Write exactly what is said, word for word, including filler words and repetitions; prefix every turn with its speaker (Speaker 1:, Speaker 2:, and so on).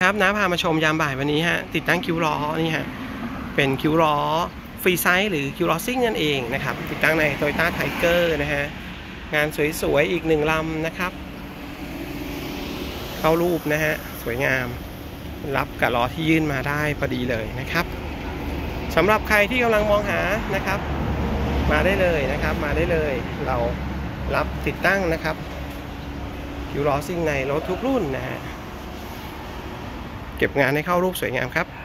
Speaker 1: ครับน้าพามาชมยามบ่ายวันนี้ฮะติดตั้งคิ้วล้อนี่ฮะเป็นคิ้วล้อฟรีไซส์หรือคิ้วล้อซิ่งนั่นเองนะครับติดตั้งใน Toyota Tiger นะฮะงานสวยๆอีกหนึ่งลำนะครับเข้ารูปนะฮะสวยงามรับกับล้อที่ยื่นมาได้พอดีเลยนะครับสำหรับใครที่กำลังมองหานะครับมาได้เลยนะครับมาได้เลยเรารับติดตั้งนะครับคิ้วล้อซิ่งในรถทุกรุ่นนะฮะเก็บงานให้เข้ารูปสวยงามครับ